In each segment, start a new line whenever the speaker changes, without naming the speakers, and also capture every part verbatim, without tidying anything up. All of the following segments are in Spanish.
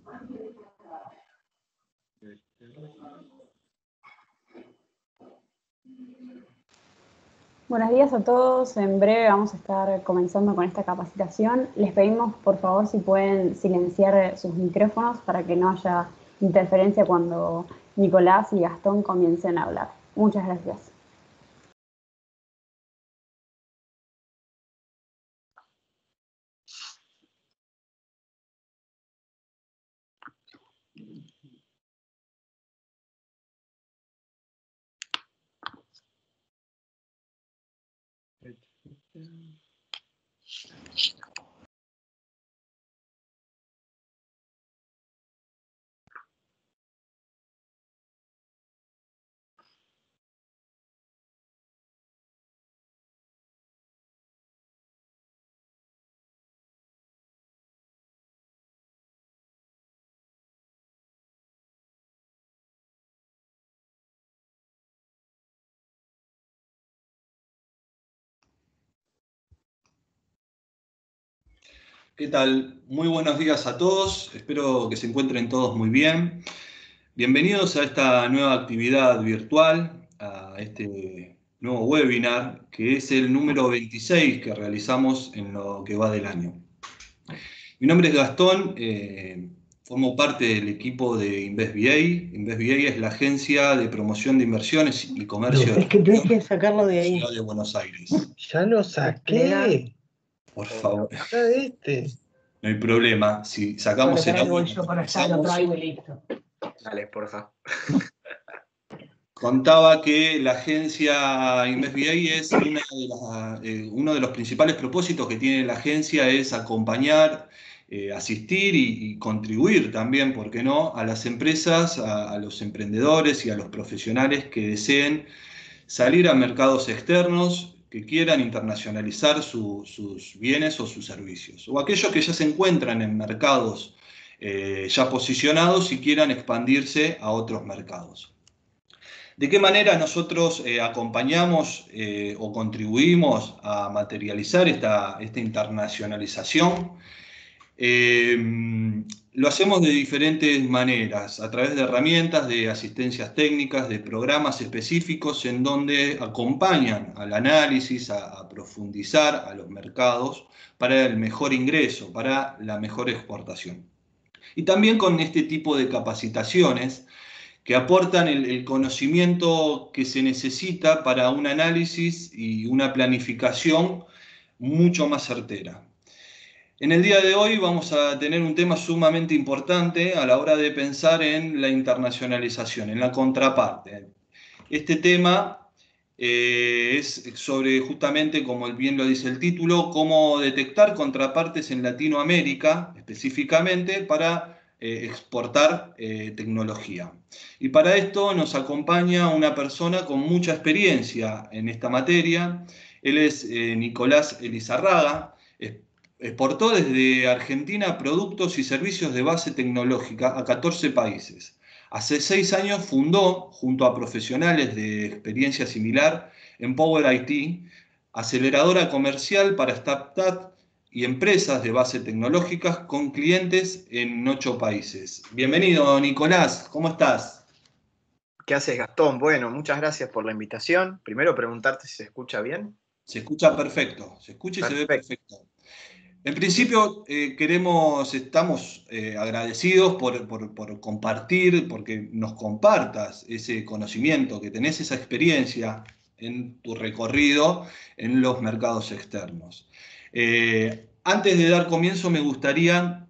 Buenos días a todos. En breve vamos a estar comenzando con esta capacitación. Les pedimos, por favor, si pueden silenciar sus micrófonos para que no haya interferencia cuando Nicolás y Gastón comiencen a hablar. Muchas gracias.
¿Qué tal? Muy buenos días a todos. Espero que se encuentren todos muy bien. Bienvenidos a esta nueva actividad virtual, a este nuevo webinar, que es el número veintiséis que realizamos en lo que va del año. Mi nombre es Gastón, eh, formo parte del equipo de InvestBA. InvestBA es la agencia de promoción de inversiones y comercio
No, es que tenés que sacarlo de
la
ahí.
ciudad de Buenos Aires.
Ya lo saqué.
Por favor.
Está este.
No hay problema. Si sacamos el audio,
Yo para allá lo traigo y listo. Dale, porfa.
Contaba que la agencia InvestBA es una de las, eh, uno de los principales propósitos que tiene la agencia es acompañar, eh, asistir y, y contribuir también, ¿por qué no?, a las empresas, a, a los emprendedores y a los profesionales que deseen salir a mercados externos, que quieran internacionalizar su, sus bienes o sus servicios, o aquellos que ya se encuentran en mercados eh, ya posicionados y quieran expandirse a otros mercados. ¿De qué manera nosotros eh, acompañamos eh, o contribuimos a materializar esta, esta internacionalización? Eh, lo hacemos de diferentes maneras, a través de herramientas, de asistencias técnicas, de programas específicos en donde acompañan al análisis, a, a profundizar a los mercados para el mejor ingreso, para la mejor exportación. Y también con este tipo de capacitaciones que aportan el, el conocimiento que se necesita para un análisis y una planificación mucho más certera. En el día de hoy vamos a tener un tema sumamente importante a la hora de pensar en la internacionalización, en la contraparte. Este tema eh, es sobre justamente, como bien lo dice el título, cómo detectar contrapartes en Latinoamérica, específicamente para eh, exportar eh, tecnología. Y para esto nos acompaña una persona con mucha experiencia en esta materia. Él es eh, Nicolás Elizarraga. Exportó desde Argentina productos y servicios de base tecnológica a catorce países. Hace seis años fundó, junto a profesionales de experiencia similar, Empower I T, aceleradora comercial para startups y empresas de base tecnológicas con clientes en ocho países. Bienvenido, Nicolás, ¿cómo estás?
¿Qué haces, Gastón? Bueno, muchas gracias por la invitación. Primero preguntarte si se escucha bien.
Se escucha perfecto, se escucha y Perfecto. Se ve perfecto. En principio, eh, queremos, estamos eh, agradecidos por, por, por compartir, porque nos compartas ese conocimiento, que tenés esa experiencia en tu recorrido en los mercados externos. Eh, antes de dar comienzo, me gustaría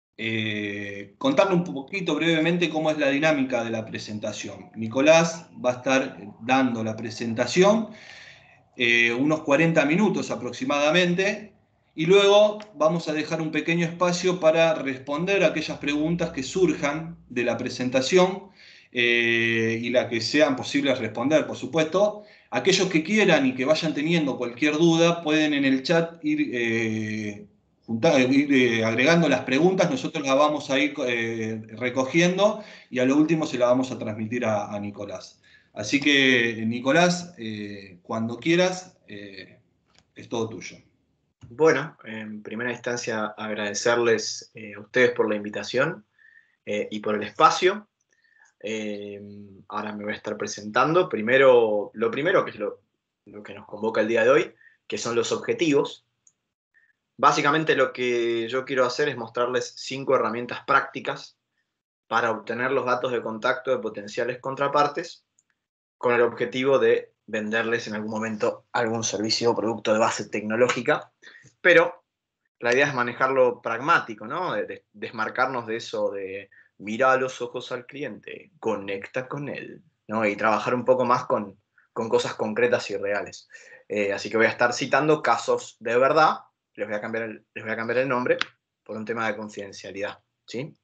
eh, contarle un poquito brevemente cómo es la dinámica de la presentación. Nicolás va a estar dando la presentación, eh, unos cuarenta minutos aproximadamente, y luego vamos a dejar un pequeño espacio para responder a aquellas preguntas que surjan de la presentación eh, y las que sean posibles responder, por supuesto. Aquellos que quieran y que vayan teniendo cualquier duda pueden en el chat ir, eh, juntar, ir eh, agregando las preguntas, nosotros las vamos a ir eh, recogiendo y a lo último se las vamos a transmitir a, a Nicolás. Así que, Nicolás, eh, cuando quieras, eh, es todo tuyo.
Bueno, en primera instancia agradecerles eh, a ustedes por la invitación eh, y por el espacio. Eh, ahora me voy a estar presentando. Primero, lo primero, que es lo, lo que nos convoca el día de hoy, que son los objetivos. Básicamente lo que yo quiero hacer es mostrarles cinco herramientas prácticas para obtener los datos de contacto de potenciales contrapartes con el objetivo de venderles en algún momento algún servicio o producto de base tecnológica, pero la idea es manejarlo pragmático, ¿no? De, de, desmarcarnos de eso de mira a los ojos al cliente, conecta con él, ¿no? Y trabajar un poco más con, con cosas concretas y reales. Eh, así que voy a estar citando casos de verdad, les voy a cambiar el, les voy a cambiar el nombre por un tema de confidencialidad, ¿sí?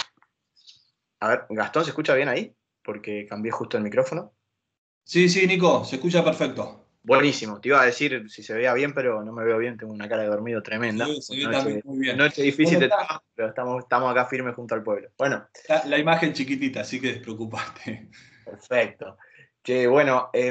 A ver, Gastón, ¿se escucha bien ahí? Porque cambié justo el micrófono.
Sí, sí, Nico, se escucha perfecto.
Buenísimo, te iba a decir si se veía bien, pero no me veo bien, tengo una cara de dormido tremenda.
Sí, se ve
noche,
también muy bien.
Noche difícil
¿Cómo
de
está?
trabajar, pero estamos, estamos acá firmes junto al pueblo. Bueno.
La, la imagen chiquitita, así que despreocupate.
Perfecto. Que bueno, eh,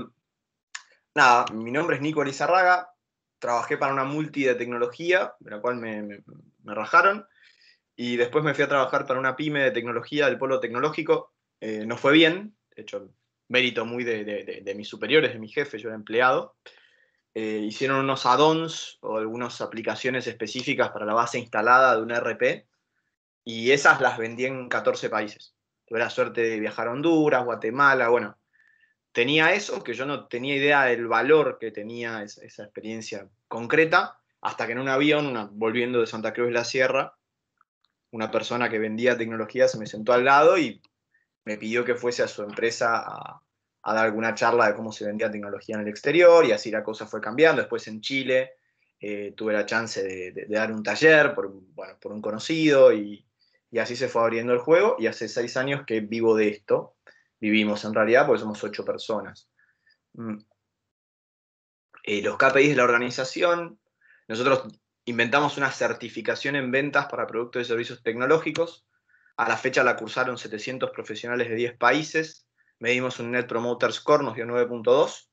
nada, mi nombre es Nico Lizarraga, trabajé para una multi de tecnología, de la cual me, me, me rajaron, y después me fui a trabajar para una pyme de tecnología del polo tecnológico. Eh, no fue bien, de hecho, mérito muy de, de, de, de mis superiores, de mi jefe, yo era empleado. Eh, hicieron unos add-ons o algunas aplicaciones específicas para la base instalada de un E R P, y esas las vendí en catorce países. Tuve la suerte de viajar a Honduras, Guatemala, bueno. Tenía eso, que yo no tenía idea del valor que tenía esa, esa experiencia concreta, hasta que en un avión, una, volviendo de Santa Cruz de la Sierra, una persona que vendía tecnología se me sentó al lado y me pidió que fuese a su empresa a, a dar alguna charla de cómo se vendía tecnología en el exterior, y así la cosa fue cambiando. Después en Chile eh, tuve la chance de, de, de dar un taller por, bueno, por un conocido, y, y así se fue abriendo el juego, y hace seis años que vivo de esto. Vivimos en realidad porque somos ocho personas. Mm. Eh, los K P Is de la organización, nosotros inventamos una certificación en ventas para productos y servicios tecnológicos. A la fecha la cursaron setecientos profesionales de diez países. Medimos un Net Promoter Score, nos dio nueve punto dos.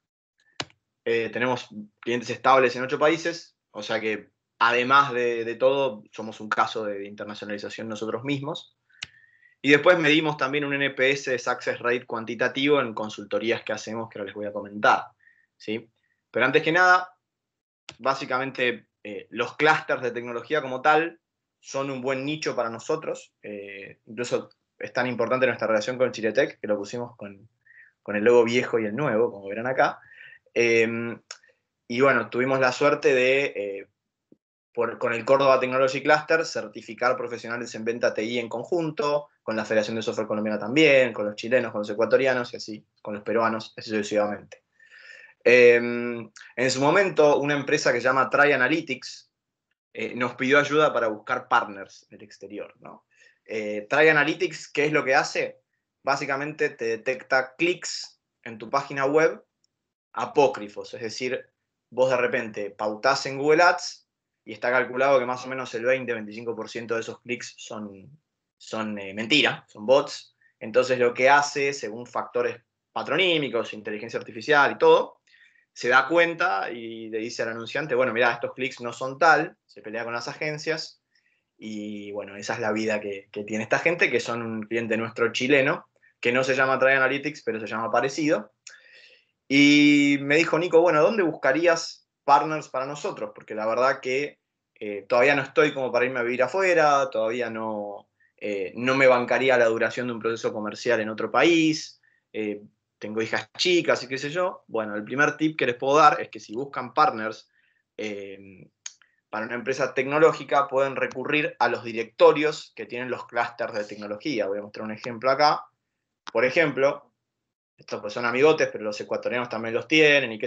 Eh, tenemos clientes estables en ocho países, o sea que además de, de todo, somos un caso de, de internacionalización nosotros mismos. Y después medimos también un N P S de Success Rate cuantitativo en consultorías que hacemos, que ahora les voy a comentar, ¿sí? Pero antes que nada, básicamente eh, los clústeres de tecnología como tal son un buen nicho para nosotros. Eh, incluso es tan importante nuestra relación con Chiletec, que lo pusimos con, con el logo viejo y el nuevo, como verán acá. Eh, y bueno, tuvimos la suerte de, eh, por, con el Córdoba Technology Cluster, certificar profesionales en venta T I en conjunto, con la Federación de Software Colombiana también, con los chilenos, con los ecuatorianos y así, con los peruanos, así sucesivamente. Eh, en su momento, una empresa que se llama Try Analytics eh, nos pidió ayuda para buscar partners del exterior, ¿no? Eh, Try Analytics, ¿qué es lo que hace? Básicamente te detecta clics en tu página web apócrifos, es decir, vos de repente pautás en Google Ads y está calculado que más o menos el veinte a veinticinco por ciento de esos clics son, son eh, mentira, son bots. Entonces lo que hace, según factores patronímicos, inteligencia artificial y todo, se da cuenta y le dice al anunciante, bueno, mira, estos clics no son tal, se pelea con las agencias, y bueno, esa es la vida que, que tiene esta gente, que son un cliente nuestro chileno, que no se llama Try Analytics, pero se llama parecido. Y me dijo, Nico, bueno, ¿dónde buscarías partners para nosotros? Porque la verdad que eh, todavía no estoy como para irme a vivir afuera, todavía no, eh, no me bancaría la duración de un proceso comercial en otro país, eh, tengo hijas chicas y qué sé yo. Bueno, el primer tip que les puedo dar es que si buscan partners eh, para una empresa tecnológica, pueden recurrir a los directorios que tienen los clústeres de tecnología. Voy a mostrar un ejemplo acá. Por ejemplo, estos pues son amigotes, pero los ecuatorianos también los tienen. Y qué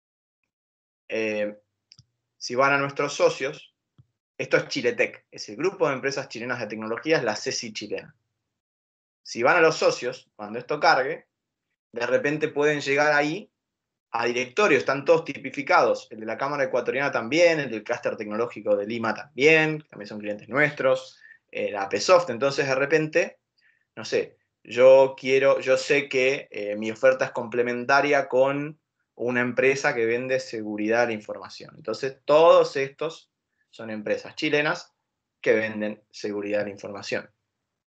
eh, si van a nuestros socios, esto es Chiletec, es el grupo de empresas chilenas de tecnología, es la C E C I chilena. Si van a los socios, cuando esto cargue, de repente pueden llegar ahí a directorios, están todos tipificados, el de la Cámara Ecuatoriana también, el del clúster tecnológico de Lima también, también son clientes nuestros, eh, la APSoft. Entonces de repente, no sé, yo quiero, yo sé que eh, mi oferta es complementaria con una empresa que vende seguridad de la información. Entonces todos estos son empresas chilenas que venden seguridad de la información.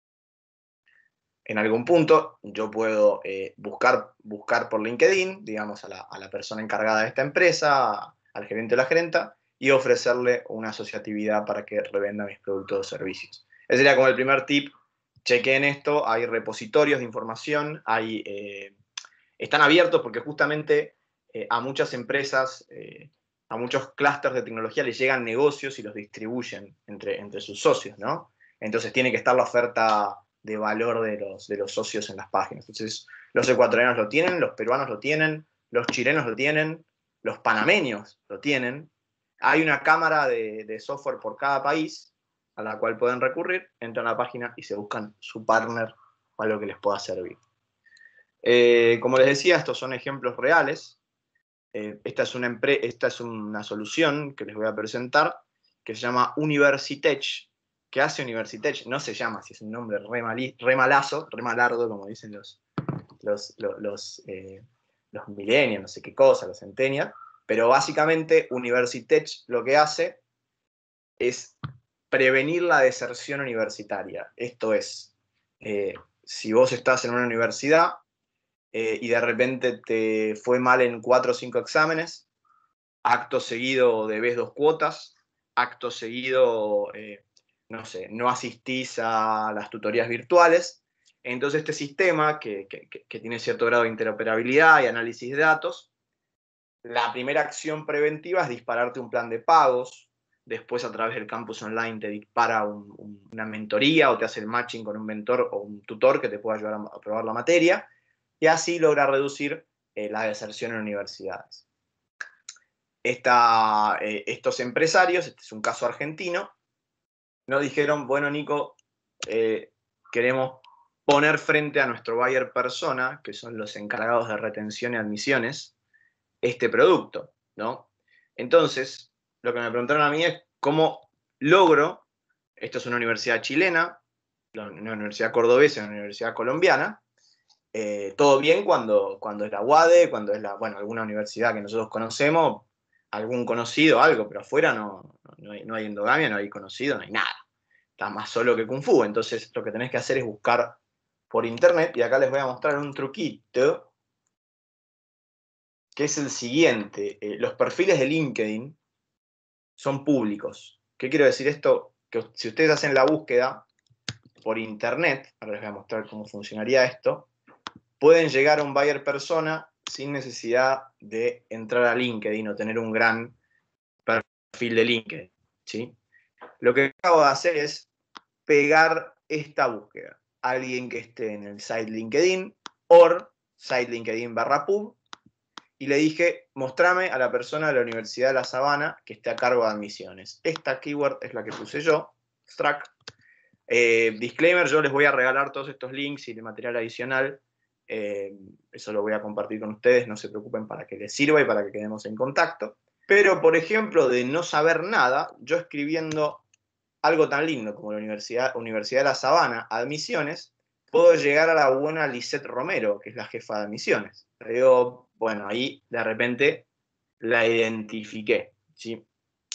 en algún punto yo puedo eh, buscar, buscar por LinkedIn, digamos, a la, a la persona encargada de esta empresa, al gerente o la gerenta, y ofrecerle una asociatividad para que revenda mis productos o servicios. Ese sería como el primer tip. Chequen esto, hay repositorios de información, hay, eh, están abiertos porque justamente eh, a muchas empresas, eh, a muchos clústeres de tecnología les llegan negocios y los distribuyen entre, entre sus socios, ¿no? Entonces tiene que estar la oferta de valor de los, de los socios en las páginas. Entonces los ecuatorianos lo tienen, los peruanos lo tienen, los chilenos lo tienen, los panameños lo tienen. Hay una cámara de, de software por cada país a la cual pueden recurrir, entran a la página y se buscan su partner para lo que les pueda servir. Eh, como les decía, estos son ejemplos reales. Eh, esta, es una esta es una solución que les voy a presentar que se llama Universitech. ¿Qué hace Universitech? No se llama, si es un nombre re, malí, re malazo, re malardo, como dicen los, los, los, los, eh, los millennials, no sé qué cosa, los centennials. Pero básicamente Universitech lo que hace es prevenir la deserción universitaria. Esto es, eh, si vos estás en una universidad eh, y de repente te fue mal en cuatro o cinco exámenes, acto seguido debes dos cuotas, acto seguido, eh, no sé, no asistís a las tutorías virtuales, entonces este sistema, que, que, que tiene cierto grado de interoperabilidad y análisis de datos, la primera acción preventiva es dispararte un plan de pagos. Después, a través del campus online, te dispara un, un, una mentoría o te hace el matching con un mentor o un tutor que te pueda ayudar a aprobar la materia. Y así logra reducir eh, la deserción en universidades. Esta, eh, estos empresarios, este es un caso argentino, nos dijeron, bueno, Nico, eh, queremos poner frente a nuestro buyer persona, que son los encargados de retención y admisiones, este producto, ¿no? Entonces, lo que me preguntaron a mí es cómo logro, esto es una universidad chilena, una universidad cordobesa, una universidad colombiana, eh, todo bien cuando, cuando es la U A D E, cuando es la, bueno, alguna universidad que nosotros conocemos, algún conocido, algo, pero afuera no, no, hay, no hay endogamia, no hay conocido, no hay nada. Está más solo que Kung Fu. Entonces, lo que tenés que hacer es buscar por internet, y acá les voy a mostrar un truquito, que es el siguiente. Eh, los perfiles de LinkedIn son públicos. ¿Qué quiero decir esto? Que si ustedes hacen la búsqueda por internet, ahora les voy a mostrar cómo funcionaría esto, pueden llegar a un buyer persona sin necesidad de entrar a LinkedIn o tener un gran perfil de LinkedIn, ¿sí? Lo que acabo de hacer es pegar esta búsqueda. Alguien que esté en el site LinkedIn, or site LinkedIn barra pub, y le dije, mostrame a la persona de la Universidad de La Sabana que esté a cargo de admisiones. Esta keyword es la que puse yo, Strack. Eh, disclaimer, yo les voy a regalar todos estos links y el material adicional. Eh, eso lo voy a compartir con ustedes, no se preocupen, para que les sirva y para que quedemos en contacto. Pero, por ejemplo, de no saber nada, yo escribiendo algo tan lindo como la Universidad, Universidad de La Sabana, admisiones, puedo llegar a la buena Lisette Romero, que es la jefa de admisiones. Le digo, bueno, ahí de repente la identifiqué, ¿sí?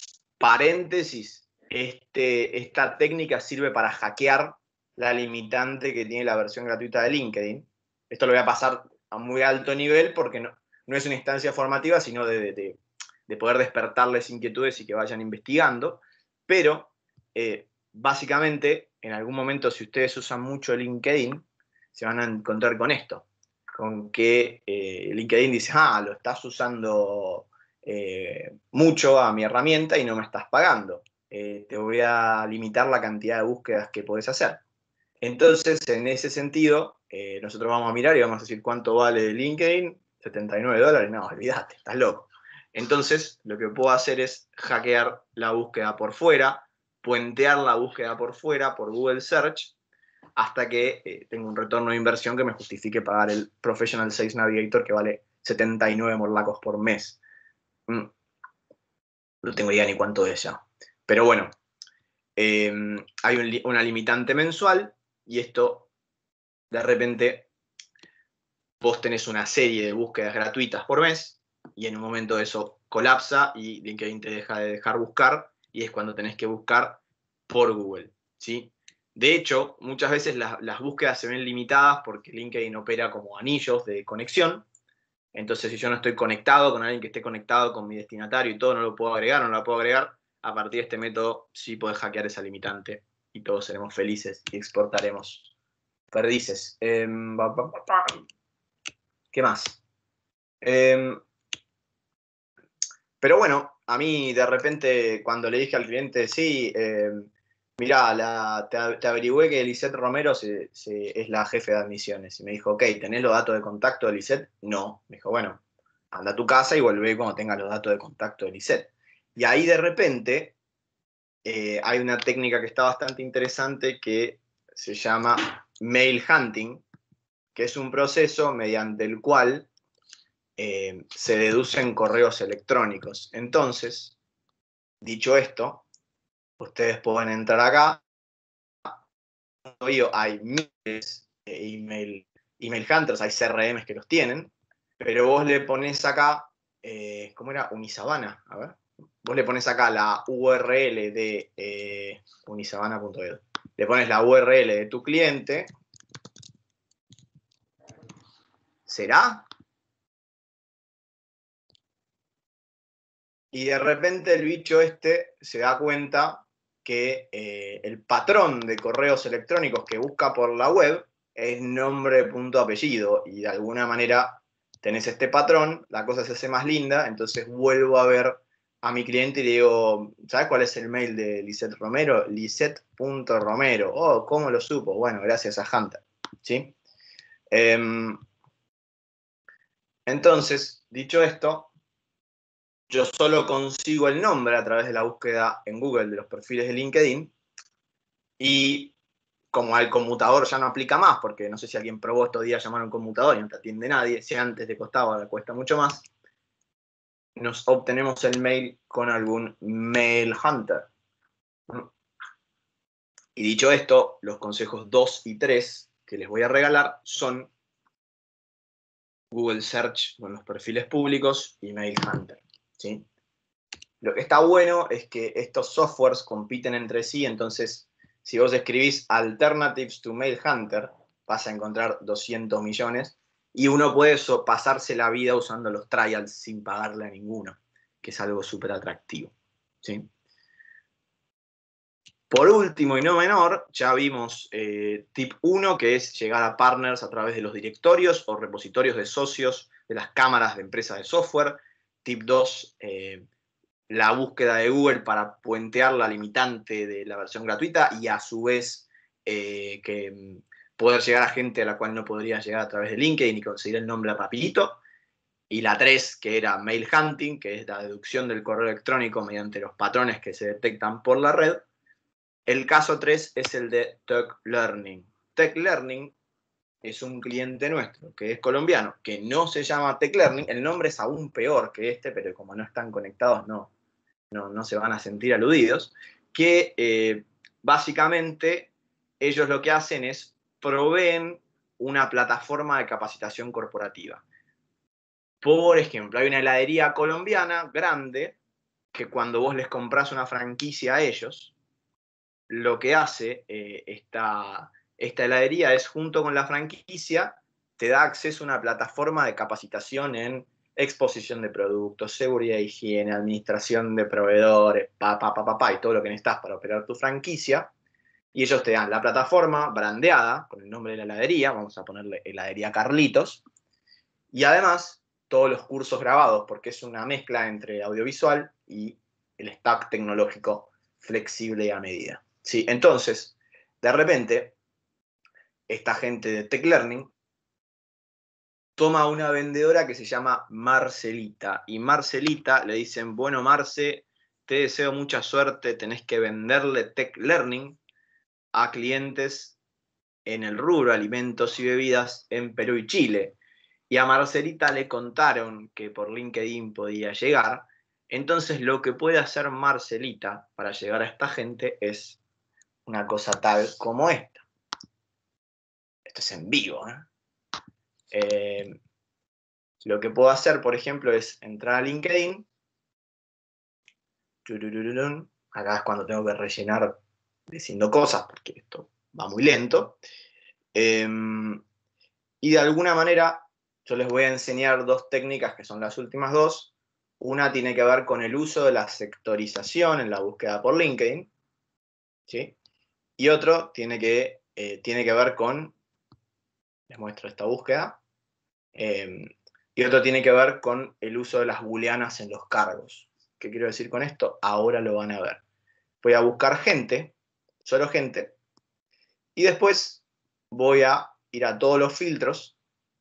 Paréntesis, este, esta técnica sirve para hackear la limitante que tiene la versión gratuita de LinkedIn. Esto lo voy a pasar a muy alto nivel porque no, no es una instancia formativa, sino de, de, de poder despertarles inquietudes y que vayan investigando. Pero, eh, básicamente, en algún momento, si ustedes usan mucho LinkedIn, se van a encontrar con esto. Con que eh, LinkedIn dice, ah, lo estás usando eh, mucho a mi herramienta y no me estás pagando. Eh, te voy a limitar la cantidad de búsquedas que podés hacer. Entonces, en ese sentido, eh, nosotros vamos a mirar y vamos a decir cuánto vale LinkedIn, setenta y nueve dólares, no, olvídate, estás loco. Entonces, lo que puedo hacer es hackear la búsqueda por fuera, puentear la búsqueda por fuera, por Google Search, hasta que eh, tenga un retorno de inversión que me justifique pagar el Professional Sales Navigator, que vale setenta y nueve morlacos por mes. Mm. No tengo idea ni cuánto es ya. Pero bueno, eh, hay un, una limitante mensual, y esto, de repente, vos tenés una serie de búsquedas gratuitas por mes, y en un momento eso colapsa y LinkedIn te deja de dejar buscar, y es cuando tenés que buscar por Google, ¿sí? De hecho, muchas veces las, las búsquedas se ven limitadas porque LinkedIn opera como anillos de conexión. Entonces, si yo no estoy conectado con alguien que esté conectado con mi destinatario y todo, no lo puedo agregar, no lo puedo agregar. A partir de este método sí podés hackear esa limitante y todos seremos felices y exportaremos perdices. Eh, ¿Qué más? Eh, pero bueno, a mí de repente cuando le dije al cliente, sí, eh, mirá, la, te, te averigüé que Lisette Romero se, se, es la jefe de admisiones. Y me dijo, ok, ¿tenés los datos de contacto de Lisette? No. Me dijo, bueno, anda a tu casa y volvé cuando tengas los datos de contacto de Lisette. Y ahí de repente eh, hay una técnica que está bastante interesante que se llama mail hunting, que es un proceso mediante el cual eh, se deducen correos electrónicos. Entonces, dicho esto, ustedes pueden entrar acá. Hay miles de email, email hunters, hay C R Ms que los tienen, pero vos le pones acá, eh, ¿cómo era? Unisabana, a ver. Vos le pones acá la U R L de eh, unisabana punto edu. Le pones la U R L de tu cliente. ¿Será? Y de repente el bicho este se da cuenta que eh, el patrón de correos electrónicos que busca por la web es nombre, punto, apellido. Y de alguna manera tenés este patrón, la cosa se hace más linda, entonces vuelvo a ver a mi cliente y le digo, ¿sabes cuál es el mail de Lisette Romero? Lisette punto romero. Oh, ¿cómo lo supo? Bueno, gracias a Hunter. ¿Sí? Eh, entonces, dicho esto, yo solo consigo el nombre a través de la búsqueda en Google de los perfiles de LinkedIn y como al conmutador ya no aplica más, porque no sé si alguien probó estos días llamar a un conmutador y no te atiende nadie, si antes te costaba, ahora cuesta mucho más, nos obtenemos el mail con algún mail hunter. Y dicho esto, los consejos dos y tres que les voy a regalar son Google Search con los perfiles públicos y Mail Hunter, ¿sí? Lo que está bueno es que estos softwares compiten entre sí, entonces si vos escribís Alternatives to Mail Hunter, vas a encontrar doscientos millones y uno puede so pasarse la vida usando los trials sin pagarle a ninguno, que es algo súper atractivo, ¿sí? Por último y no menor, ya vimos eh, tip uno, que es llegar a partners a través de los directorios o repositorios de socios de las cámaras de empresas de software. Tip dos, eh, la búsqueda de Google para puentear la limitante de la versión gratuita y a su vez eh, que poder llegar a gente a la cual no podría llegar a través de LinkedIn y conseguir el nombre rapidito. Y la tres, que era mail hunting, que es la deducción del correo electrónico mediante los patrones que se detectan por la red. El caso tres es el de Tech Learning. Tech Learning es un cliente nuestro que es colombiano, que no se llama Tech Learning. El nombre es aún peor que este, pero como no están conectados no, no, no se van a sentir aludidos. Que eh, básicamente ellos lo que hacen es proveen una plataforma de capacitación corporativa. Por ejemplo, hay una heladería colombiana grande que cuando vos les compras una franquicia a ellos, lo que hace eh, esta, esta heladería es, junto con la franquicia, te da acceso a una plataforma de capacitación en exposición de productos, seguridad e higiene, administración de proveedores, pa, pa, pa, pa, pa, y todo lo que necesitas para operar tu franquicia. Y ellos te dan la plataforma brandeada con el nombre de la heladería, vamos a ponerle heladería Carlitos, y además todos los cursos grabados, porque es una mezcla entre audiovisual y el stack tecnológico flexible y a medida. Sí, entonces, de repente, esta gente de Tech Learning toma una vendedora que se llama Marcelita. Y Marcelita le dicen, bueno, Marce, te deseo mucha suerte, tenés que venderle Tech Learning a clientes en el rubro alimentos y bebidas en Perú y Chile. Y a Marcelita le contaron que por LinkedIn podía llegar. Entonces lo que puede hacer Marcelita para llegar a esta gente es una cosa tal como esta. Esto es en vivo, ¿eh? Eh, lo que puedo hacer, por ejemplo, es entrar a LinkedIn. Acá es cuando tengo que rellenar diciendo cosas, porque esto va muy lento. Eh, y de alguna manera yo les voy a enseñar dos técnicas que son las últimas dos. Una tiene que ver con el uso de la sectorización en la búsqueda por LinkedIn, ¿sí? Y otro tiene que, eh, tiene que ver con, les muestro esta búsqueda, eh, y otro tiene que ver con el uso de las booleanas en los cargos. ¿Qué quiero decir con esto? Ahora lo van a ver. Voy a buscar gente, solo gente, y después voy a ir a todos los filtros.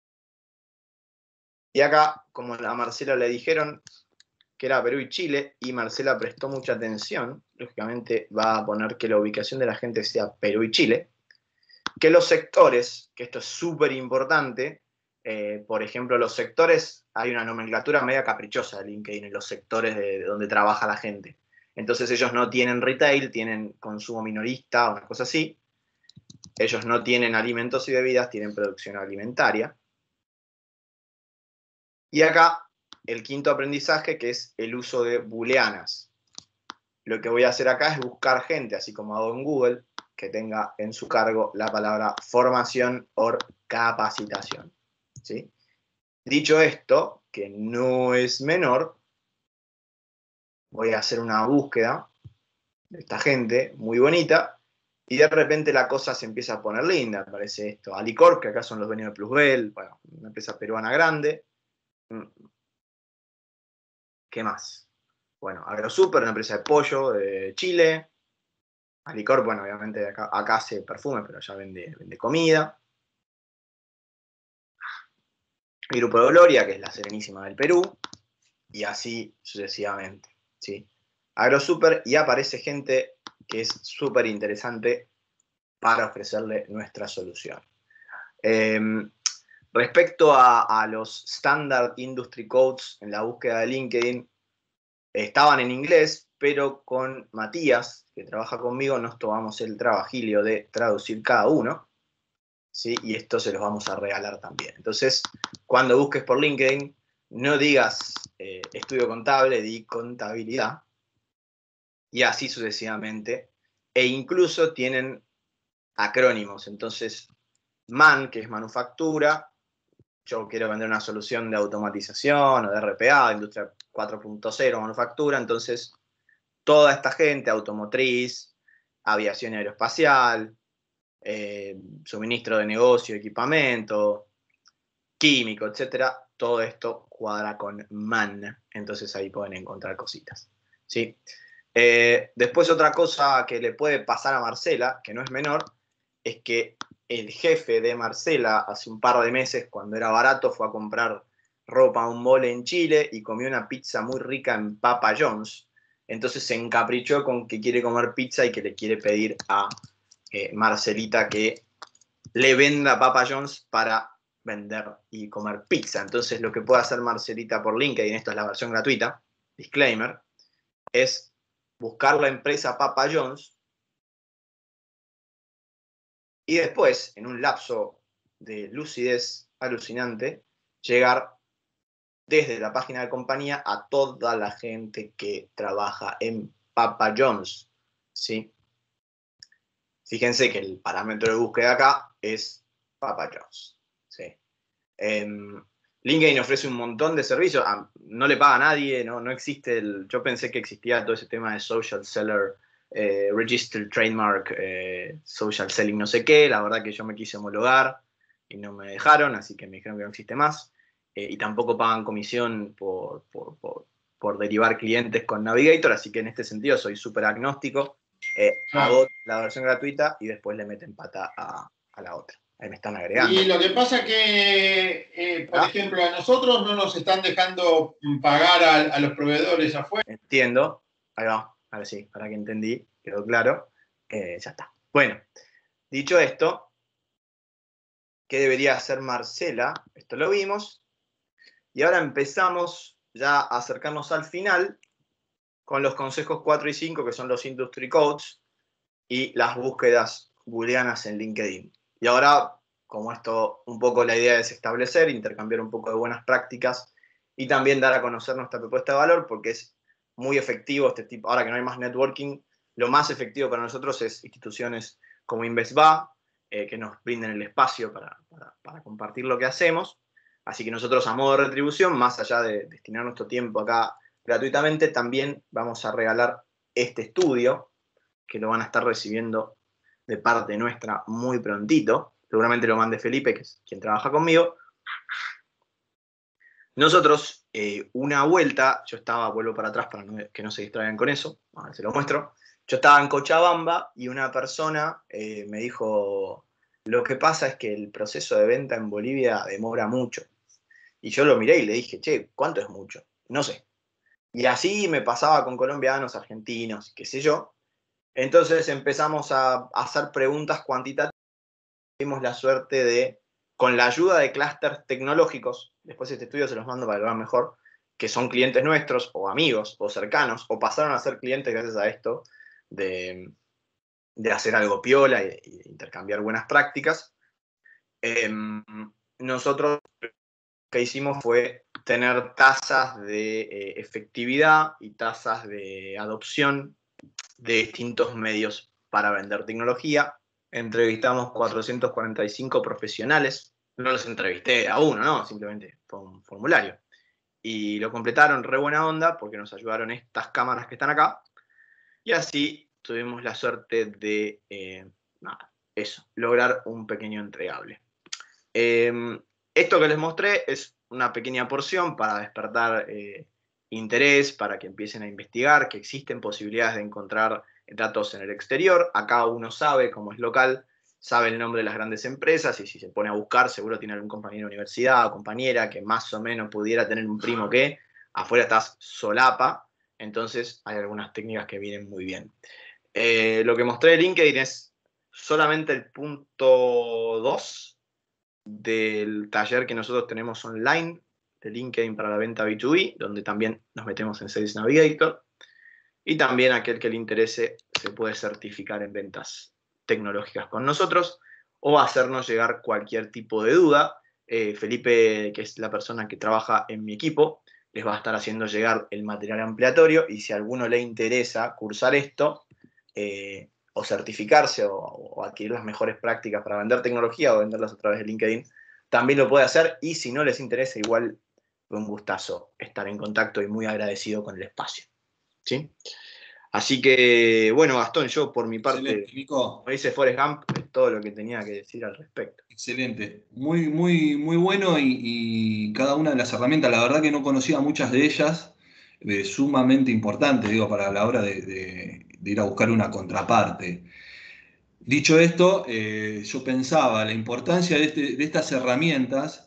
Y acá, como a Marcela le dijeron que era Perú y Chile, y Marcela prestó mucha atención, lógicamente va a poner que la ubicación de la gente sea Perú y Chile, que los sectores, que esto es súper importante, eh, por ejemplo, los sectores, hay una nomenclatura media caprichosa de LinkedIn en los sectores de, de donde trabaja la gente. Entonces ellos no tienen retail, tienen consumo minorista, una cosa así. Ellos no tienen alimentos y bebidas, tienen producción alimentaria. Y acá el quinto aprendizaje, que es el uso de booleanas. Lo que voy a hacer acá es buscar gente, así como hago en Google, que tenga en su cargo la palabra formación o capacitación, ¿sí? Dicho esto, que no es menor, voy a hacer una búsqueda de esta gente muy bonita, y de repente la cosa se empieza a poner linda. Aparece esto, Alicorp, que acá son los dueños de Plusbel, bueno, una empresa peruana grande. ¿Qué más? Bueno, AgroSuper, una empresa de pollo de Chile. Alicorp, bueno, obviamente acá, acá hace perfume, pero ya vende, vende comida. Mi Grupo de Gloria, que es la Serenísima del Perú. Y así sucesivamente, ¿sí? AgroSuper, y aparece gente que es súper interesante para ofrecerle nuestra solución. Eh, respecto a, a los Standard Industry Codes en la búsqueda de LinkedIn, estaban en inglés, pero con Matías, que trabaja conmigo, nos tomamos el trabajillo de traducir cada uno, ¿sí? Y esto se los vamos a regalar también. Entonces, cuando busques por LinkedIn, no digas eh, estudio contable, di contabilidad, y así sucesivamente. E incluso tienen acrónimos. Entonces, MAN, que es manufactura, yo quiero vender una solución de automatización o de R P A, industria cuatro punto cero, manufactura, entonces toda esta gente, automotriz, aviación aeroespacial, eh, suministro de negocio, equipamiento, químico, etcétera, todo esto cuadra con MAN, entonces ahí pueden encontrar cositas, ¿sí? Eh, después otra cosa que le puede pasar a Marcela, que no es menor, es que el jefe de Marcela hace un par de meses, cuando era barato, fue a comprar ropa a un mole en Chile y comió una pizza muy rica en Papa John's. Entonces se encaprichó con que quiere comer pizza y que le quiere pedir a eh, Marcelita que le venda Papa John's para vender y comer pizza. Entonces lo que puede hacer Marcelita por LinkedIn, esto es la versión gratuita, disclaimer, es buscar la empresa Papa John's y después, en un lapso de lucidez alucinante, llegar desde la página de compañía a toda la gente que trabaja en Papa John's, ¿sí? Fíjense que el parámetro de búsqueda acá es Papa John's, ¿sí? Eh, LinkedIn ofrece un montón de servicios, no le paga a nadie, no, no existe el, yo pensé que existía todo ese tema de social seller, eh, registered trademark, eh, social selling no sé qué, la verdad que yo me quise homologar y no me dejaron, así que me dijeron que no existe más, eh, y tampoco pagan comisión por, por, por, por derivar clientes con Navigator, así que en este sentido soy súper agnóstico, eh, hago la versión gratuita y después le meten pata a, a la otra. Ahí me están agregando.
Y lo que pasa que, eh, por ¿Ah? ejemplo, a nosotros no nos están dejando pagar a, a los proveedores afuera.
Entiendo. Ahí va. Ahora sí, para que entendí, quedó claro. Eh, ya está. Bueno, dicho esto, ¿qué debería hacer Marcela? Esto lo vimos. Y ahora empezamos ya a acercarnos al final con los consejos cuatro y cinco, que son los Industry Codes y las búsquedas booleanas en LinkedIn. Y ahora, como esto, un poco la idea es establecer, intercambiar un poco de buenas prácticas y también dar a conocer nuestra propuesta de valor, porque es muy efectivo este tipo, ahora que no hay más networking, lo más efectivo para nosotros es instituciones como InvestBA, eh, que nos brinden el espacio para, para, para compartir lo que hacemos. Así que nosotros, a modo de retribución, más allá de destinar nuestro tiempo acá gratuitamente, también vamos a regalar este estudio, que lo van a estar recibiendo de parte nuestra muy prontito. Seguramente lo mande Felipe, que es quien trabaja conmigo. Nosotros, eh, una vuelta, yo estaba, vuelvo para atrás para no, que no se distraigan con eso, a ver si lo muestro. Yo estaba en Cochabamba y una persona eh, me dijo, lo que pasa es que el proceso de venta en Bolivia demora mucho. Y yo lo miré y le dije, che, ¿cuánto es mucho? No sé. Y así me pasaba con colombianos, argentinos, qué sé yo. Entonces empezamos a hacer preguntas cuantitativas. Tuvimos la suerte de, con la ayuda de clústeres tecnológicos, después este estudio se los mando para que lo vean mejor, que son clientes nuestros, o amigos, o cercanos, o pasaron a ser clientes gracias a esto, de, de hacer algo piola e, e intercambiar buenas prácticas. Eh, nosotros lo que hicimos fue tener tasas de eh, efectividad y tasas de adopción de distintos medios para vender tecnología. Entrevistamos cuatrocientos cuarenta y cinco profesionales. No los entrevisté a uno, no, simplemente fue un formulario. Y lo completaron re buena onda porque nos ayudaron estas cámaras que están acá. Y así tuvimos la suerte de, eh, nada, eso, lograr un pequeño entregable. Eh, esto que les mostré es una pequeña porción para despertar eh, interés, para que empiecen a investigar, que existen posibilidades de encontrar datos en el exterior. Acá uno sabe, como es local, sabe el nombre de las grandes empresas y si se pone a buscar seguro tiene algún compañero de universidad o compañera que más o menos pudiera tener un primo que afuera estás solapa, entonces hay algunas técnicas que vienen muy bien. Eh, lo que mostré de LinkedIn es solamente el punto dos del taller que nosotros tenemos online de LinkedIn para la venta B dos B, donde también nos metemos en Sales Navigator. Y también aquel que le interese se puede certificar en ventas tecnológicas con nosotros o hacernos llegar cualquier tipo de duda. Eh, Felipe, que es la persona que trabaja en mi equipo, les va a estar haciendo llegar el material ampliatorio y si a alguno le interesa cursar esto eh, o certificarse o, o adquirir las mejores prácticas para vender tecnología o venderlas a través de LinkedIn, también lo puede hacer y si no les interesa igual fue un gustazo estar en contacto y muy agradecido con el espacio. ¿Sí? Así que, bueno, Gastón, yo por mi parte,
Excelente, Nico.
como dice Forrest Gump, es todo lo que tenía que decir al respecto.
Excelente, muy, muy, muy bueno y, y cada una de las herramientas, la verdad que no conocía muchas de ellas, eh, sumamente importantes, digo, para la hora de, de, de ir a buscar una contraparte. Dicho esto, eh, yo pensaba la importancia de, este, de estas herramientas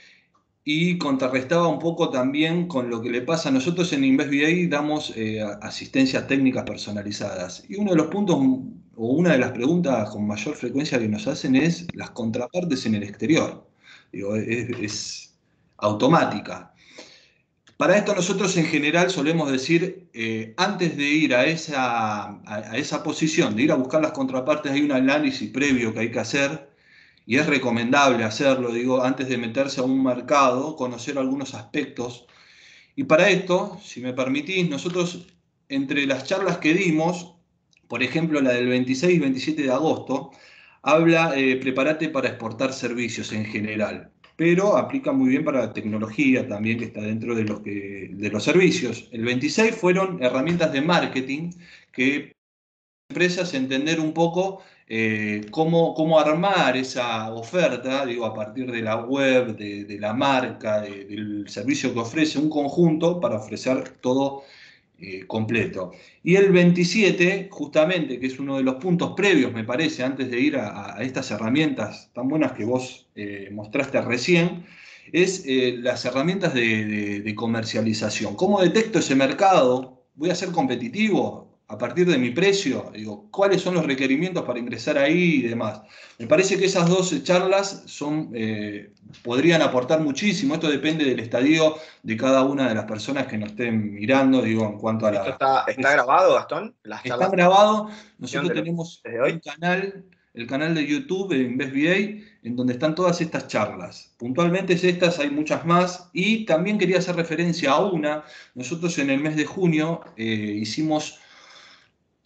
y contrarrestaba un poco también con lo que le pasa. Nosotros en InvestBA damos eh, asistencias técnicas personalizadas. Y uno de los puntos, o una de las preguntas con mayor frecuencia que nos hacen es las contrapartes en el exterior. Digo, es, es automática. Para esto nosotros en general solemos decir, eh, antes de ir a esa, a, a esa posición, de ir a buscar las contrapartes, hay un análisis previo que hay que hacer. Y es recomendable hacerlo, digo, antes de meterse a un mercado, conocer algunos aspectos. Y para esto, si me permitís, nosotros, entre las charlas que dimos, por ejemplo, la del veintiséis y veintisiete de agosto, habla, eh, prepárate para exportar servicios en general, pero aplica muy bien para la tecnología también, que está dentro de los, que, de los servicios. El veintiséis fueron herramientas de marketing que empresas entender un poco eh, cómo, cómo armar esa oferta, digo, a partir de la web, de, de la marca, de, del servicio que ofrece, un conjunto para ofrecer todo eh, completo. Y el veintisiete, justamente, que es uno de los puntos previos, me parece, antes de ir a, a estas herramientas tan buenas que vos eh, mostraste recién, es eh, las herramientas de, de, de comercialización. ¿Cómo detecto ese mercado? ¿Voy a ser competitivo a partir de mi precio? Digo, ¿cuáles son los requerimientos para ingresar ahí y demás? Me parece que esas dos charlas son, eh, podrían aportar muchísimo. Esto depende del estadio de cada una de las personas que nos estén mirando, digo, en cuanto a la...
¿Esto está, está grabado, Gastón? Las
Está
charlas
grabado. Nosotros
de lo-
tenemos
desde hoy.
un canal, el canal de YouTube de InvestBA, en donde están todas estas charlas. Puntualmente es estas, hay muchas más. Y también quería hacer referencia a una. Nosotros en el mes de junio eh, hicimos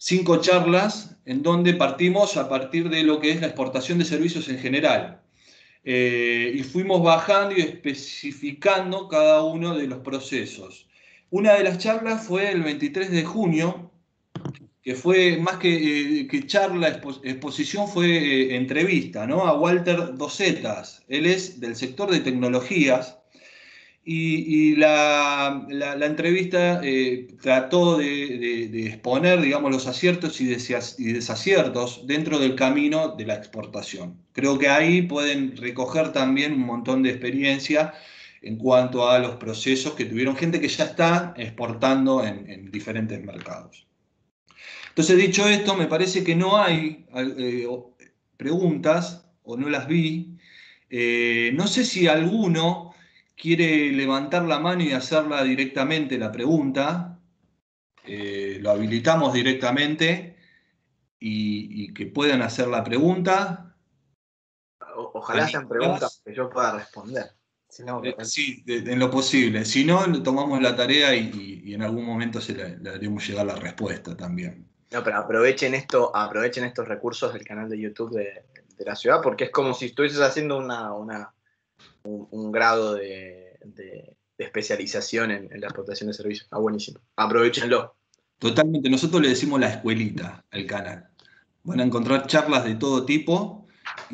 cinco charlas en donde partimos a partir de lo que es la exportación de servicios en general. Eh, y fuimos bajando y especificando cada uno de los procesos. Una de las charlas fue el veintitrés de junio, que fue más que, eh, que charla, expo exposición, fue eh, entrevista, ¿no? A Walter Docetas. Él es del sector de tecnologías. Y, y la, la, la entrevista eh, trató de, de, de exponer, digamos, los aciertos y, y desaciertos dentro del camino de la exportación. Creo que ahí pueden recoger también un montón de experiencia en cuanto a los procesos que tuvieron gente que ya está exportando en, en diferentes mercados. Entonces, dicho esto, me parece que no hay eh, preguntas, o no las vi. Eh, no sé si alguno quiere levantar la mano y hacerla directamente la pregunta. Eh, lo habilitamos directamente y, y que puedan hacer la pregunta.
O, ojalá sean preguntas que yo pueda responder. Si no,
eh, sí, de, de, en lo posible. Si no, tomamos la tarea y, y, y en algún momento se le, le haremos llegar la respuesta también.
No, pero aprovechen esto, aprovechen estos recursos del canal de YouTube de, de la ciudad, porque es como si estuvieses haciendo una, una, un, un grado de, de, de especialización en, en la explotación de servicios. Está buenísimo. Aprovechenlo.
Totalmente. Nosotros le decimos la escuelita al canal. Van a encontrar charlas de todo tipo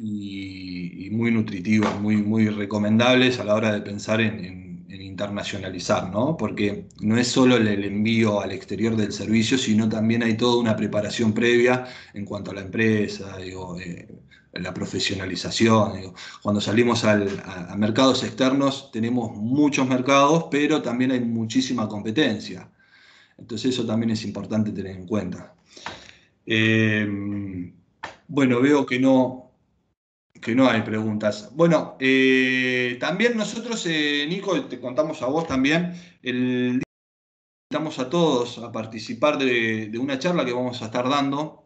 y, y muy nutritivas, muy, muy recomendables a la hora de pensar en, en, en internacionalizar, ¿no? Porque no es solo el, el envío al exterior del servicio, sino también hay toda una preparación previa en cuanto a la empresa, digo, eh, la profesionalización. Digo. Cuando salimos al, a, a mercados externos tenemos muchos mercados, pero también hay muchísima competencia. Entonces eso también es importante tener en cuenta. Eh, bueno, veo que no, que no hay preguntas. Bueno, eh, también nosotros, eh, Nico, te contamos a vos también, el, invitamos a todos a participar de, de una charla que vamos a estar dando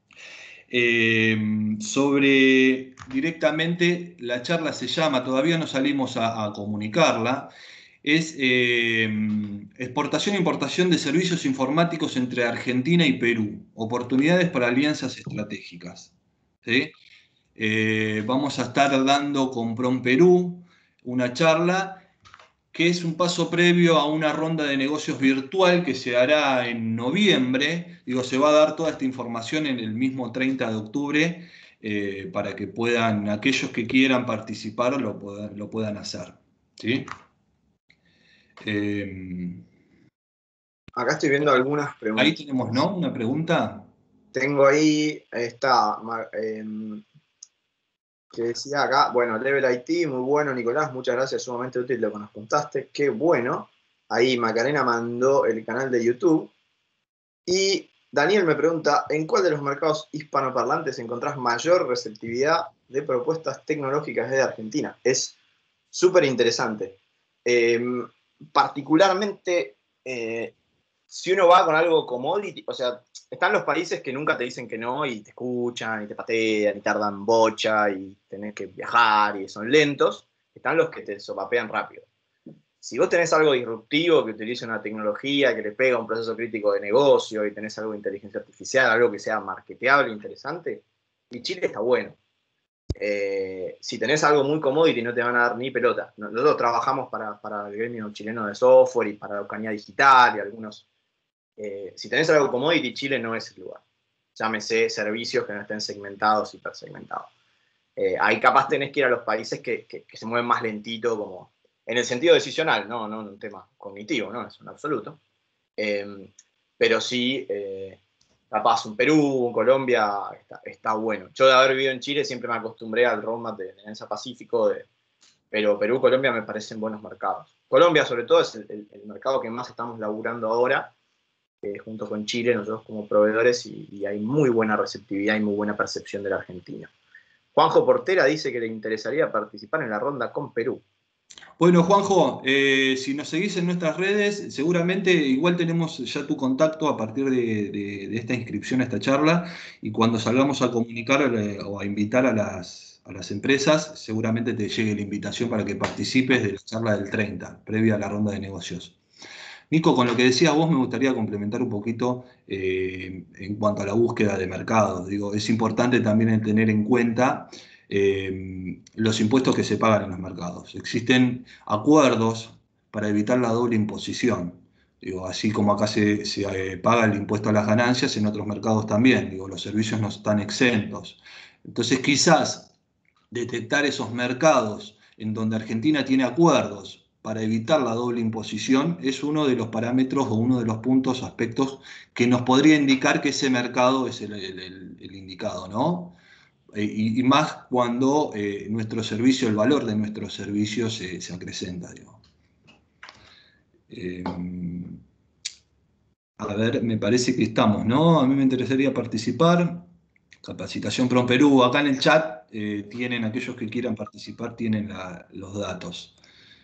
eh, sobre directamente, la charla se llama, todavía no salimos a, a comunicarla, es eh, exportación e importación de servicios informáticos entre Argentina y Perú, oportunidades para alianzas estratégicas. ¿Sí? Eh, vamos a estar dando con Prom Perú una charla que es un paso previo a una ronda de negocios virtual que se hará en noviembre. Digo, se va a dar toda esta información en el mismo treinta de octubre eh, para que puedan, aquellos que quieran participar, lo puedan, lo puedan hacer. ¿Sí? Eh,
Acá estoy viendo algunas preguntas.
Ahí tenemos, ¿no? Una pregunta.
Tengo ahí, está, eh, que decía acá, bueno, Level I T, muy bueno, Nicolás, muchas gracias, sumamente útil lo que nos contaste, qué bueno. Ahí Macarena mandó el canal de YouTube. Y Daniel me pregunta, ¿en cuál de los mercados hispanoparlantes encontrás mayor receptividad de propuestas tecnológicas de Argentina? Es súper interesante. Eh, particularmente, eh, si uno va con algo commodity, o sea, están los países que nunca te dicen que no y te escuchan y te patean y tardan bocha y tenés que viajar y son lentos. Están los que te sopapean rápido. Si vos tenés algo disruptivo que utilice una tecnología que le pega a un proceso crítico de negocio y tenés algo de inteligencia artificial, algo que sea marketeable, interesante, y Chile está bueno. Eh, si tenés algo muy commodity no te van a dar ni pelota. Nosotros trabajamos para, para el gremio chileno de software y para la Eucanía Digital y algunos. Eh, si tenés algo commodity, Chile no es el lugar. Llámese servicios que no estén segmentados, hipersegmentados. Eh, ahí capaz tenés que ir a los países que, que, que se mueven más lentito, como en el sentido decisional, no, no en un tema cognitivo, no, es un absoluto. Eh, pero sí, eh, capaz un Perú, un Colombia, está, está bueno. Yo de haber vivido en Chile siempre me acostumbré al roadmap de Alianza Pacífico, de, pero Perú, Colombia me parecen buenos mercados. Colombia sobre todo es el, el, el mercado que más estamos laburando ahora, eh, junto con Chile, nosotros como proveedores, y, y hay muy buena receptividad y muy buena percepción del argentino. Juanjo Portera dice que le interesaría participar en la ronda con Perú.
Bueno, Juanjo, eh, si nos seguís en nuestras redes, seguramente igual tenemos ya tu contacto a partir de, de, de esta inscripción a esta charla, y cuando salgamos a comunicar eh, o a invitar a las, a las empresas, seguramente te llegue la invitación para que participes de la charla del treinta, previa a la ronda de negocios. Nico, con lo que decías vos me gustaría complementar un poquito eh, en cuanto a la búsqueda de mercado. Digo, es importante también tener en cuenta eh, los impuestos que se pagan en los mercados. Existen acuerdos para evitar la doble imposición. Digo, así como acá se, se eh, paga el impuesto a las ganancias, en otros mercados también. Digo, los servicios no están exentos. Entonces, quizás detectar esos mercados en donde Argentina tiene acuerdos para evitar la doble imposición es uno de los parámetros o uno de los puntos, aspectos que nos podría indicar que ese mercado es el, el, el, el indicado, ¿no? Y, y más cuando eh, nuestro servicio, el valor de nuestro servicio se, se acrecenta, digo. Eh, a ver, me parece que estamos, ¿no? A mí me interesaría participar. Capacitación Pro Perú, acá en el chat eh, tienen, aquellos que quieran participar, tienen la, los datos.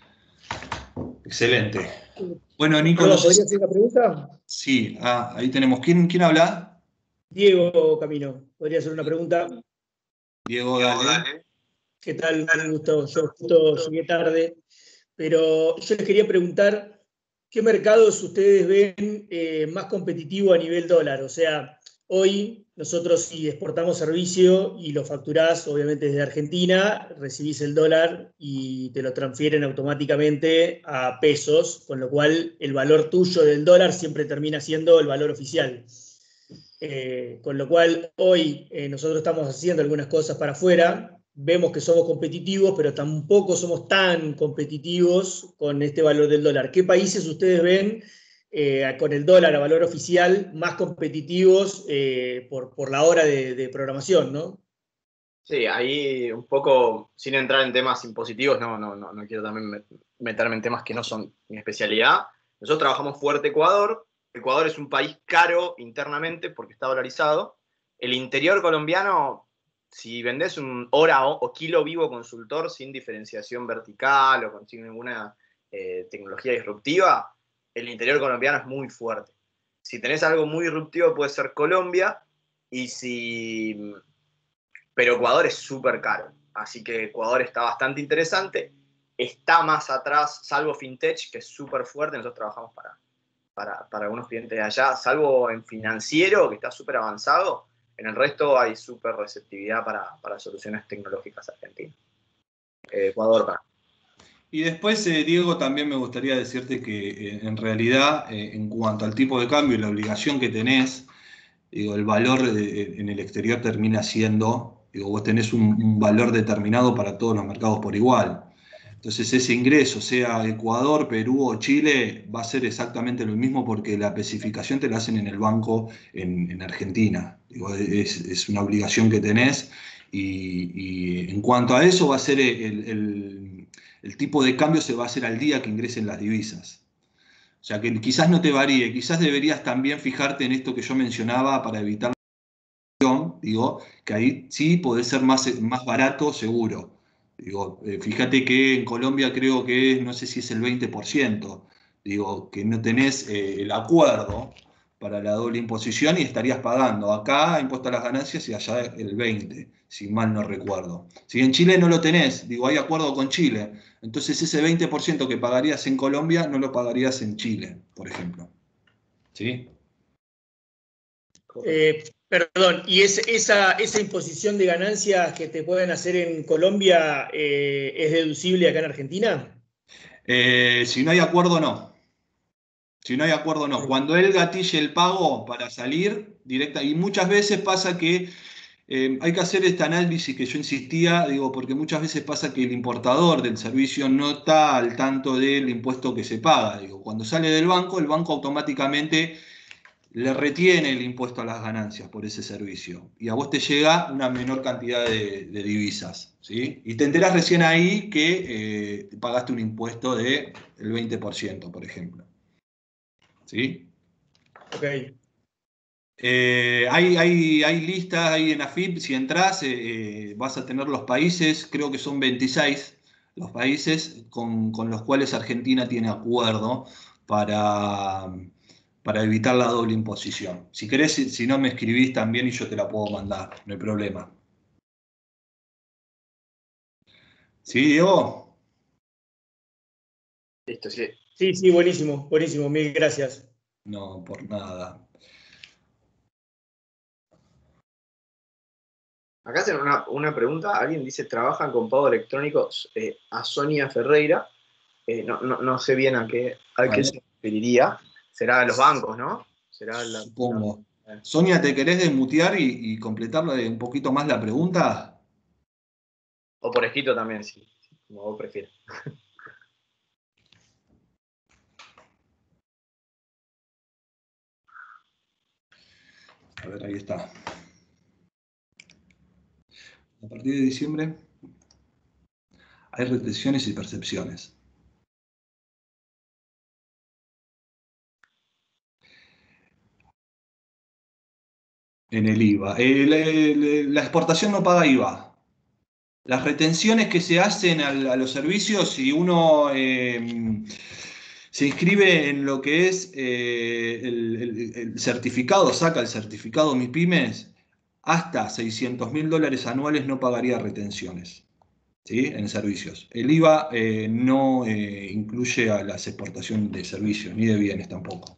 Excelente. Bueno, Nico,
Perdón,
no sé
¿podría
si...
hacer una pregunta?
Sí, ah, ahí tenemos. ¿Quién, quién habla?
Diego Camino, podría hacer una pregunta.
Diego, dale.
¿Qué tal? Un gusto. Yo justo llegué tarde, pero yo les quería preguntar qué mercados ustedes ven eh, más competitivo a nivel dólar. O sea, hoy nosotros si exportamos servicio y lo facturás obviamente desde Argentina, recibís el dólar y te lo transfieren automáticamente a pesos, con lo cual el valor tuyo del dólar siempre termina siendo el valor oficial. Eh, con lo cual hoy eh, nosotros estamos haciendo algunas cosas para afuera, vemos que somos competitivos, pero tampoco somos tan competitivos con este valor del dólar. ¿Qué países ustedes ven eh, con el dólar a valor oficial más competitivos eh, por, por la hora de, de programación, ¿no?
Sí, ahí un poco, sin entrar en temas impositivos, no, no, no, no quiero también meterme en temas que no son mi especialidad. Nosotros trabajamos fuerte Ecuador. Ecuador es un país caro internamente porque está dolarizado. El interior colombiano, si vendés un hora o, o kilo vivo consultor sin diferenciación vertical o con sin ninguna eh, tecnología disruptiva, el interior colombiano es muy fuerte. Si tenés algo muy disruptivo puede ser Colombia, y si... pero Ecuador es súper caro. Así que Ecuador está bastante interesante. Está más atrás, salvo FinTech, que es súper fuerte. Nosotros trabajamos para, para, para algunos clientes de allá, salvo en financiero, que está súper avanzado. En el resto hay súper receptividad para, para soluciones tecnológicas argentinas. Eh, Ecuador, para.
Y después, eh, Diego, también me gustaría decirte que eh, en realidad, eh, en cuanto al tipo de cambio y la obligación que tenés, digo, el valor de, en el exterior termina siendo, digo, vos tenés un, un valor determinado para todos los mercados por igual. Entonces ese ingreso, sea Ecuador, Perú o Chile, va a ser exactamente lo mismo porque la especificación te la hacen en el banco en, en Argentina. Digo, es, es una obligación que tenés y, y en cuanto a eso va a ser el, el, el tipo de cambio se va a hacer al día que ingresen las divisas. O sea que quizás no te varíe, quizás deberías también fijarte en esto que yo mencionaba para evitar la inflación, digo, que ahí sí podés ser más, más barato, seguro. Digo, eh, fíjate que en Colombia creo que es, no sé si es el veinte por ciento, digo, que no tenés eh, el acuerdo para la doble imposición y estarías pagando acá impuesto a las ganancias y allá el veinte por ciento, si mal no recuerdo. Si en Chile no lo tenés, digo, hay acuerdo con Chile, entonces ese veinte por ciento que pagarías en Colombia no lo pagarías en Chile, por ejemplo. ¿Sí?
Eh, perdón, ¿y es, esa, esa imposición de ganancias que te pueden hacer en Colombia eh, es deducible acá en Argentina?
Eh, si no hay acuerdo, no. Si no hay acuerdo, no. Cuando él gatille el pago para salir directa, y muchas veces pasa que eh, hay que hacer este análisis que yo insistía, digo, porque muchas veces pasa que el importador del servicio no está al tanto del impuesto que se paga. Digo, cuando sale del banco, el banco automáticamente le retiene el impuesto a las ganancias por ese servicio. Y a vos te llega una menor cantidad de, de divisas. ¿Sí? Y te enterás recién ahí que eh, pagaste un impuesto del veinte por ciento, por ejemplo. ¿Sí?
Ok.
Eh, hay, hay, hay listas ahí en A F I P, si entras eh, vas a tener los países, creo que son veintiséis los países con, con los cuales Argentina tiene acuerdo para, para evitar la doble imposición. Si querés, si, si no me escribís también y yo te la puedo mandar, no hay problema. ¿Sí, Diego?
Listo, sí.
Sí, sí, buenísimo, buenísimo, mil gracias.
No, por nada.
Acá hacen una, una pregunta, alguien dice, ¿trabajan con pago electrónicos eh, a Sonia Ferreira? Eh, no, no, no sé bien a qué, a qué
Vale.
se referiría. Será a los bancos, ¿no? Será la,
Supongo.
la-
Sonia, ¿te querés desmutear y, y completarla de un poquito más la pregunta?
O por escrito también, sí, sí, como vos prefieras.
A ver, ahí está. A partir de diciembre hay retenciones y percepciones. En el I V A. El- el- la exportación no paga I V A. Las retenciones que se hacen al- a los servicios, si uno eh, se inscribe en lo que es eh, el, el- el certificado, saca el certificado MIPYMES, hasta seiscientos mil dólares anuales no pagaría retenciones, ¿sí? En servicios. El I V A eh, no eh, incluye a las exportaciones de servicios, ni de bienes tampoco.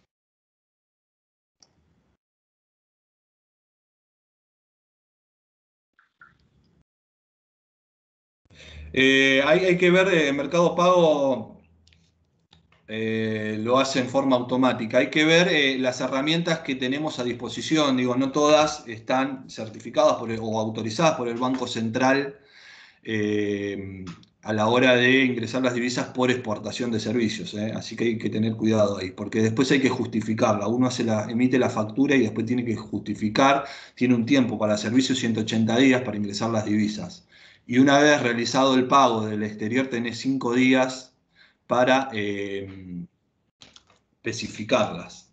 Eh, hay, hay que ver, eh, Mercado Pago eh, lo hace en forma automática. Hay que ver eh, las herramientas que tenemos a disposición. Digo, no todas están certificadas por el- o autorizadas por el Banco Central eh, a la hora de ingresar las divisas por exportación de servicios. eh. Así que hay que tener cuidado ahí, porque después hay que justificarla. Uno hace la, emite la factura y después tiene que justificar. Tiene un tiempo para servicios, ciento ochenta días para ingresar las divisas. Y una vez realizado el pago del exterior, tenés cinco días para eh, especificarlas.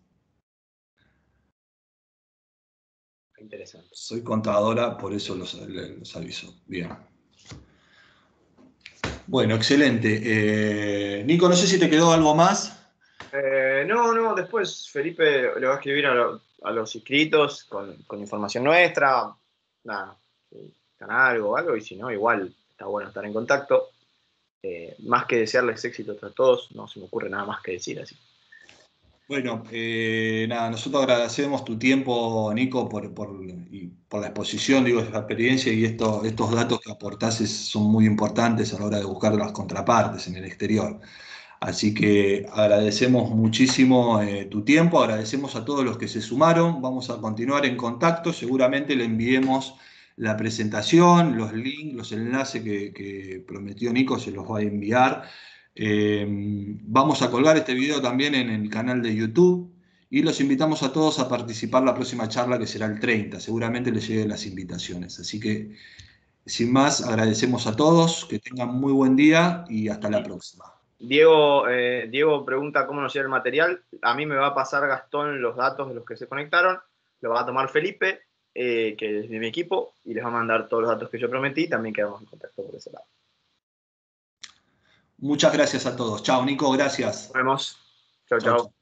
Interesante.
Soy contadora, por eso los, los aviso. Bien. Bueno, excelente. Eh, Nico, no sé si te quedó algo más.
Eh, no, no, después Felipe le va a escribir a, lo- a los inscritos con, con información nuestra, nada, si están algo o algo, y si no, igual está bueno estar en contacto. Eh, más que desearles éxito a todos, no se me ocurre nada más que decir así.
Bueno, eh, nada, nosotros agradecemos tu tiempo, Nico, por, por, y por la exposición, digo, esta experiencia y esto, estos datos que aportás es- son muy importantes a la hora de buscar las contrapartes en el exterior. Así que agradecemos muchísimo eh, tu tiempo, agradecemos a todos los que se sumaron, vamos a continuar en contacto, seguramente le enviemos la presentación, los links, los enlaces que, que prometió Nico, se los va a enviar. Eh, vamos a colgar este video también en el canal de YouTube y los invitamos a todos a participar la próxima charla que será el treinta, seguramente les lleguen las invitaciones. Así que, sin más, agradecemos a todos, que tengan muy buen día y hasta la próxima.
Diego, eh, Diego pregunta cómo nos llega el material. A mí me va a pasar Gastón los datos de los que se conectaron, lo va a tomar Felipe, eh, que es de mi equipo, y les va a mandar todos los datos que yo prometí. También quedamos en contacto por ese lado.
Muchas gracias a todos. Chao, Nico, gracias.
Nos vemos. Chao,
Chao,
chao.
chao.